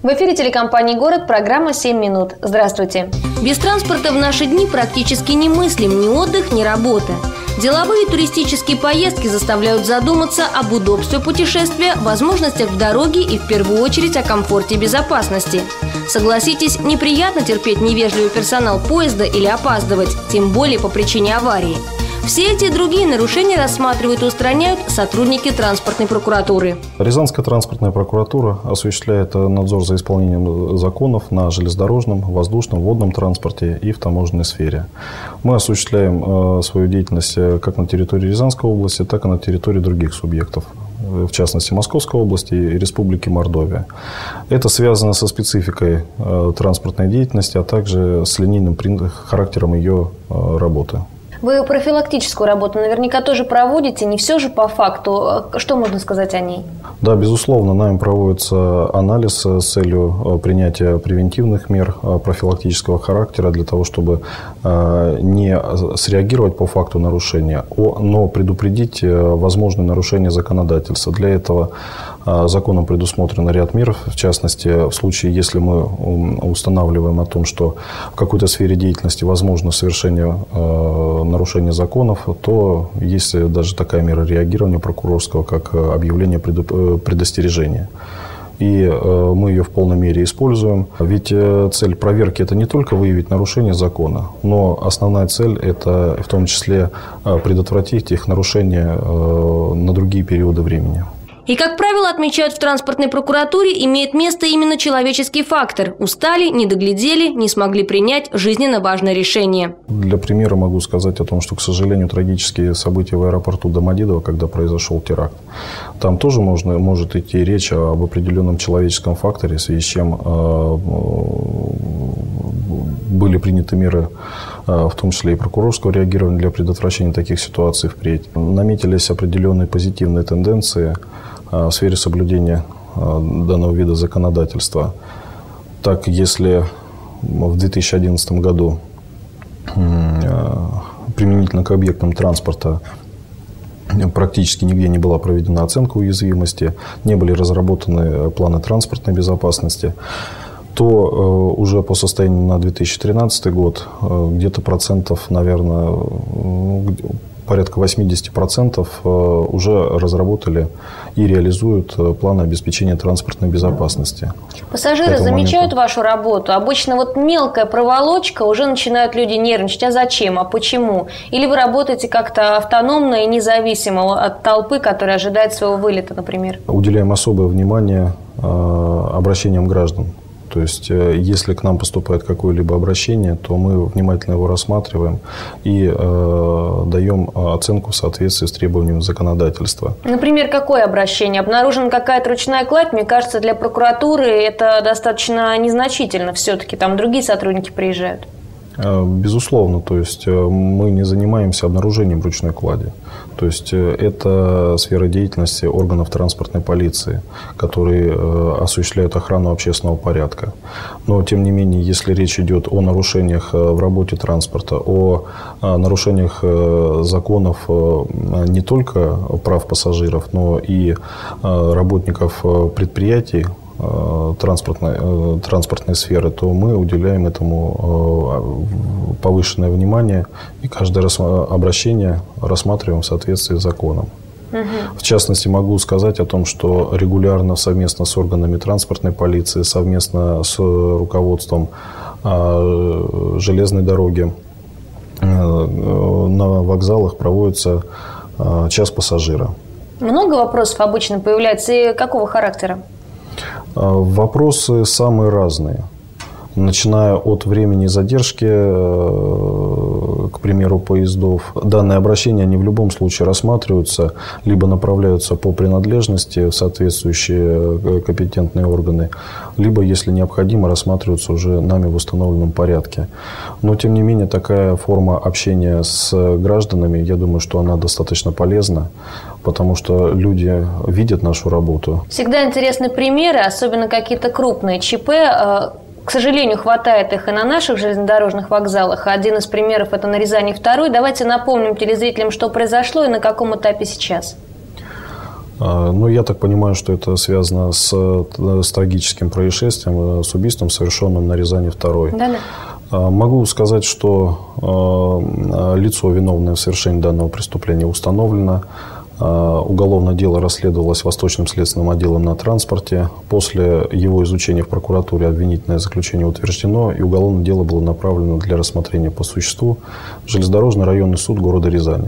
В эфире телекомпании «Город», программа «7 минут». Здравствуйте. Без транспорта в наши дни практически немыслим ни отдых, ни работа. Деловые и туристические поездки заставляют задуматься об удобстве путешествия, возможностях в дороге и в первую очередь о комфорте и безопасности. Согласитесь, неприятно терпеть невежливый персонал поезда или опаздывать, тем более по причине аварии. Все эти и другие нарушения рассматривают и устраняют сотрудники транспортной прокуратуры. Рязанская транспортная прокуратура осуществляет надзор за исполнением законов на железнодорожном, воздушном, водном транспорте и в таможенной сфере. Мы осуществляем свою деятельность как на территории Рязанской области, так и на территории других субъектов, в частности Московской области и Республики Мордовия. Это связано со спецификой транспортной деятельности, а также с линейным характером ее работы. Вы профилактическую работу наверняка тоже проводите, не все же по факту. Что можно сказать о ней? Да, безусловно, нами проводится анализ с целью принятия превентивных мер профилактического характера для того, чтобы не среагировать по факту нарушения, но предупредить возможные нарушения законодательства. Для этого законом предусмотрен ряд мер, в частности, в случае, если мы устанавливаем о том, что в какой-то сфере деятельности возможно совершение нарушения законов, то есть даже такая мера реагирования прокурорского, как объявление предостережения. И мы ее в полной мере используем. Ведь цель проверки – это не только выявить нарушение закона, но основная цель – это в том числе предотвратить их нарушения на другие периоды времени. И, как правило, отмечают в транспортной прокуратуре, имеет место именно человеческий фактор. Устали, не доглядели, не смогли принять жизненно важное решение. Для примера могу сказать о том, что, к сожалению, трагические события в аэропорту Домодедово, когда произошел теракт, там тоже может идти речь об определенном человеческом факторе, в связи с чем были приняты меры, в том числе и прокурорского реагирования для предотвращения таких ситуаций впредь. Наметились определенные позитивные тенденции в сфере соблюдения данного вида законодательства. Так, если в 2011 году применительно к объектам транспорта практически нигде не была проведена оценка уязвимости, не были разработаны планы транспортной безопасности, то уже по состоянию на 2013 год где-то процентов, наверное, порядка 80% уже разработали и реализуют планы обеспечения транспортной безопасности. Пассажиры замечают вашу работу? Обычно вот мелкая проволочка, уже начинают люди нервничать. А зачем? А почему? Или вы работаете как-то автономно и независимо от толпы, которая ожидает своего вылета, например? Уделяем особое внимание обращениям граждан. То есть, если к нам поступает какое-либо обращение, то мы внимательно его рассматриваем и даем оценку в соответствии с требованиями законодательства. Например, какое обращение? Обнаружена какая-то ручная кладь? Мне кажется, для прокуратуры это достаточно незначительно все-таки. Там другие сотрудники приезжают. Безусловно, то есть мы не занимаемся обнаружением ручной клади. То есть это сфера деятельности органов транспортной полиции, которые осуществляют охрану общественного порядка. Но, тем не менее, если речь идет о нарушениях в работе транспорта, о нарушениях законов не только прав пассажиров, но и работников предприятий, транспортной сферы, то мы уделяем этому повышенное внимание и каждое обращение рассматриваем в соответствии с законом. В частности, могу сказать о том, что регулярно совместно с органами транспортной полиции, совместно с руководством железной дороги на вокзалах проводится час пассажира. Много вопросов обычно появляется и какого характера? Вопросы самые разные. Начиная от времени задержки, к примеру, поездов. Данные обращения, они в любом случае рассматриваются, либо направляются по принадлежности в соответствующие компетентные органы, либо, если необходимо, рассматриваются уже нами в установленном порядке. Но, тем не менее, такая форма общения с гражданами, я думаю, что она достаточно полезна, потому что люди видят нашу работу. Всегда интересны примеры, особенно какие-то крупные ЧП. К сожалению, хватает их и на наших железнодорожных вокзалах. Один из примеров – это на Рязани 2. Давайте напомним телезрителям, что произошло и на каком этапе сейчас. Ну, я так понимаю, что это связано с трагическим происшествием, с убийством, совершенным на Рязани 2. Да-да. Могу сказать, что лицо, виновное в совершении данного преступления, установлено. Уголовное дело расследовалось Восточным следственным отделом на транспорте. После его изучения в прокуратуре обвинительное заключение утверждено, и уголовное дело было направлено для рассмотрения по существу в Железнодорожный районный суд города Рязани.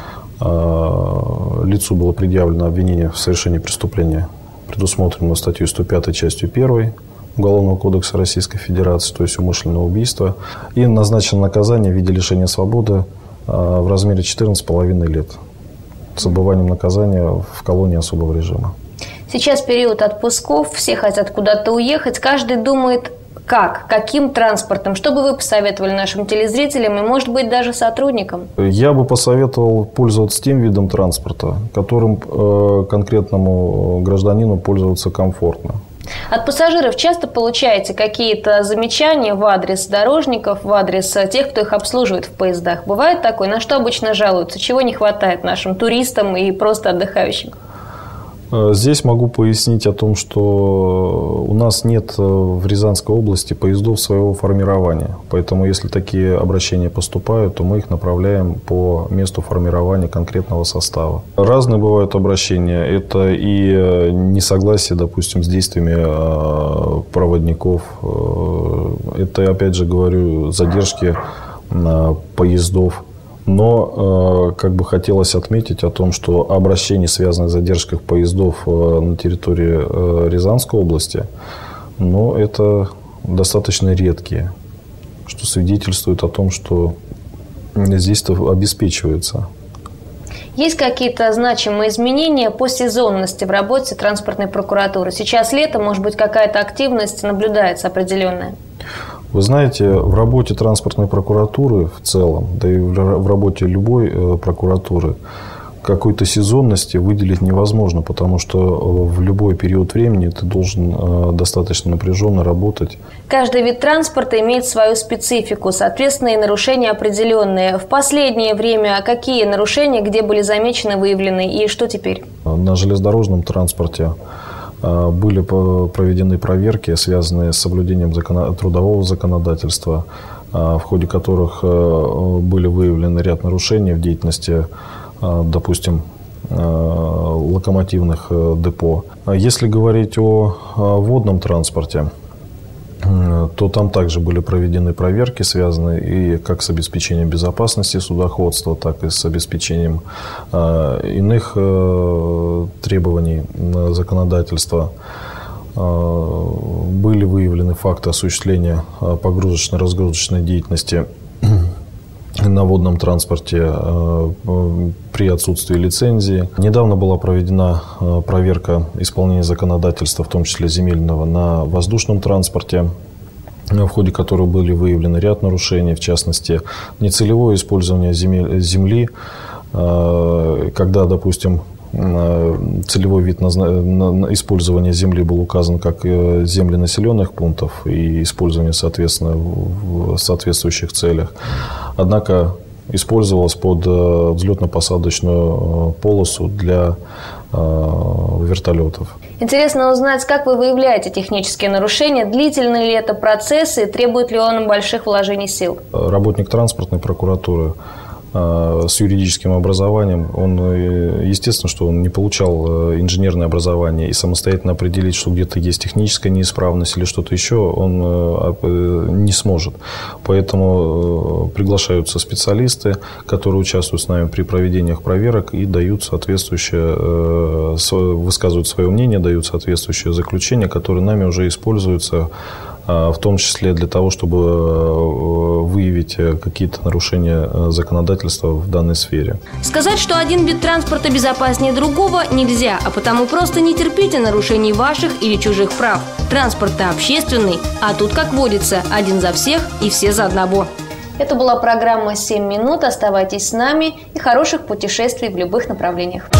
Лицу было предъявлено обвинение в совершении преступления, предусмотренного статьей 105 частью 1 Уголовного кодекса Российской Федерации, то есть умышленное убийство, и назначено наказание в виде лишения свободы в размере 14,5 лет с отбыванием наказания в колонии особого режима. Сейчас период отпусков, все хотят куда-то уехать, каждый думает, каким транспортом, что бы вы посоветовали нашим телезрителям и, может быть, даже сотрудникам? Я бы посоветовал пользоваться тем видом транспорта, которым конкретному гражданину пользоваться комфортно. От пассажиров часто получаете какие-то замечания в адрес дорожников, в адрес тех, кто их обслуживает в поездах? Бывает такое? На что обычно жалуются? Чего не хватает нашим туристам и просто отдыхающим? Здесь могу пояснить о том, что у нас нет в Рязанской области поездов своего формирования. Поэтому, если такие обращения поступают, то мы их направляем по месту формирования конкретного состава. Разные бывают обращения. Это и несогласие, допустим, с действиями проводников. Это, опять же говорю, задержки поездов. Но как бы хотелось отметить о том, что обращений, связанных с задержкой поездов на территории Рязанской области, но это достаточно редкие, что свидетельствует о том, что здесь это обеспечивается. Есть какие-то значимые изменения по сезонности в работе транспортной прокуратуры? Сейчас лето, может быть, какая-то активность наблюдается определенная? Вы знаете, в работе транспортной прокуратуры в целом, да и в работе любой прокуратуры, какой-то сезонности выделить невозможно, потому что в любой период времени ты должен достаточно напряженно работать. Каждый вид транспорта имеет свою специфику, соответственно, и нарушения определенные. В последнее время какие нарушения, где были замечены, выявлены и что теперь? На железнодорожном транспорте были проведены проверки, связанные с соблюдением трудового законодательства, в ходе которых были выявлены ряд нарушений в деятельности, допустим, локомотивных депо. Если говорить о водном транспорте, то там также были проведены проверки, связанные и как с обеспечением безопасности судоходства, так и с обеспечением иных требований законодательства. Были выявлены факты осуществления погрузочно-разгрузочной деятельности на водном транспорте при отсутствии лицензии. Недавно была проведена проверка исполнения законодательства, в том числе земельного, на воздушном транспорте, в ходе которой были выявлены ряд нарушений, в частности, нецелевое использование земли, когда, допустим, целевой вид использования земли был указан как земли населенных пунктов и использование, соответственно, в соответствующих целях. Однако использовалась под взлетно-посадочную полосу для вертолетов. Интересно узнать, как вы выявляете технические нарушения, длительны ли это процессы, требует ли он больших вложений сил? Работник транспортной прокуратуры с юридическим образованием, он, естественно, что он не получал инженерное образование, и самостоятельно определить, что где-то есть техническая неисправность или что-то еще, он не сможет. Поэтому приглашаются специалисты, которые участвуют с нами при проведениях проверок и дают соответствующее, высказывают свое мнение, дают соответствующее заключение, которое нами уже используется, в том числе для того, чтобы выявить какие-то нарушения законодательства в данной сфере. Сказать, что один вид транспорта безопаснее другого, нельзя, а потому просто не терпите нарушений ваших или чужих прав. Транспорт-то общественный, а тут, как водится, один за всех и все за одного. Это была программа «7 минут». Оставайтесь с нами и хороших путешествий в любых направлениях.